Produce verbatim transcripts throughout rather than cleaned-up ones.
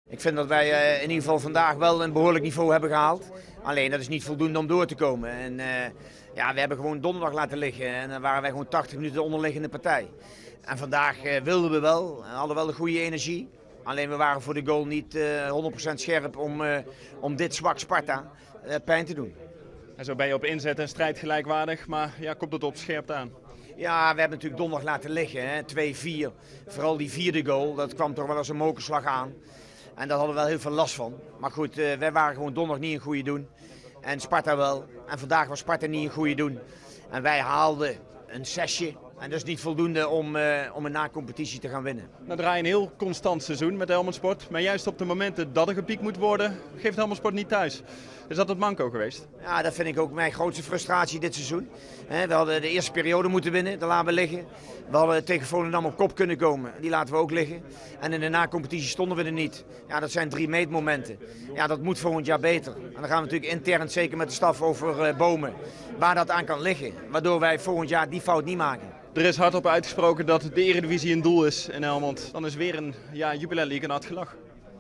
Ik vind dat wij uh, in ieder geval vandaag wel een behoorlijk niveau hebben gehaald. Alleen dat is niet voldoende om door te komen. En, uh, ja, we hebben gewoon donderdag laten liggen en dan waren wij gewoon tachtig minuten de onderliggende partij. En vandaag uh, wilden we wel, hadden wel een goede energie. Alleen we waren voor de goal niet uh, honderd procent scherp om, uh, om dit zwak Sparta uh, pijn te doen. En zo ben je op inzet en strijd gelijkwaardig, maar ja, komt het op scherp aan? Ja, we hebben natuurlijk donderdag laten liggen, twee vier. Vooral die vierde goal, dat kwam toch wel als een mokerslag aan. En daar hadden we wel heel veel last van. Maar goed, uh, wij waren gewoon donderdag niet een goede doen. En Sparta wel. En vandaag was Sparta niet een goede doen. En wij haalden een zesje. En dat is niet voldoende om, uh, om een na-competitie te gaan winnen. Nou draai je een heel constant seizoen met Helmond Sport. Maar juist op de momenten dat er gepiekt moet worden, geeft Helmond Sport niet thuis. Is dat het manco geweest? Ja, dat vind ik ook mijn grootste frustratie dit seizoen. We hadden de eerste periode moeten winnen, daar laten we liggen. We hadden tegen Volendam op kop kunnen komen, die laten we ook liggen. En in de na-competitie stonden we er niet. Ja, dat zijn drie meetmomenten. Ja, dat moet volgend jaar beter. En dan gaan we natuurlijk intern, zeker met de staf, over uh, bomen, waar dat aan kan liggen. Waardoor wij volgend jaar die fout niet maken. Er is hardop uitgesproken dat de Eredivisie een doel is in Helmond. Dan is weer een ja, Jupiler League een hard gelach.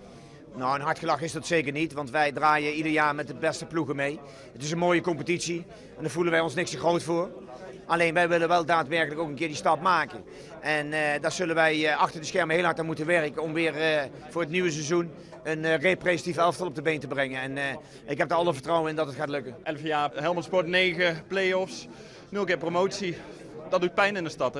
Nou, een hard gelach is dat zeker niet, want wij draaien ieder jaar met de beste ploegen mee. Het is een mooie competitie en daar voelen wij ons niks te groot voor. Alleen wij willen wel daadwerkelijk ook een keer die stap maken. En uh, daar zullen wij uh, achter de schermen heel hard aan moeten werken om weer uh, voor het nieuwe seizoen een uh, representatief elftal op de been te brengen. En uh, ik heb er alle vertrouwen in dat het gaat lukken. elf jaar Helmond Sport, negen play-offs, nul keer promotie. Dat doet pijn in de stad, hè?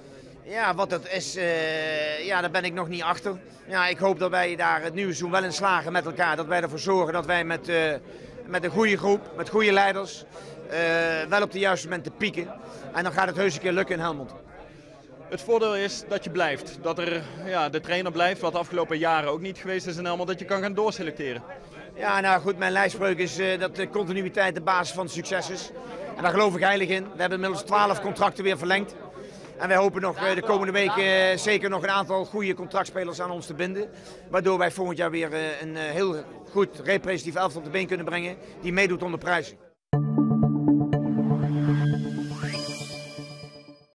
Ja, wat dat is, uh, ja, daar ben ik nog niet achter. Ja, ik hoop dat wij daar het nieuwe seizoen wel in slagen met elkaar. Dat wij ervoor zorgen dat wij met, uh, met een goede groep, met goede leiders, uh, wel op de juiste momenten pieken. En dan gaat het heus een keer lukken in Helmond. Het voordeel is dat je blijft. Dat er ja, de trainer blijft, wat de afgelopen jaren ook niet geweest is in Helmond. Dat je kan gaan doorselecteren. Ja, nou goed, mijn lijfspreuk is uh, dat de continuïteit de basis van het succes is. En daar geloof ik heilig in. We hebben inmiddels twaalf contracten weer verlengd. En wij hopen nog de komende weken zeker nog een aantal goede contractspelers aan ons te binden. Waardoor wij volgend jaar weer een heel goed representatief elftal op de been kunnen brengen die meedoet om de prijzen.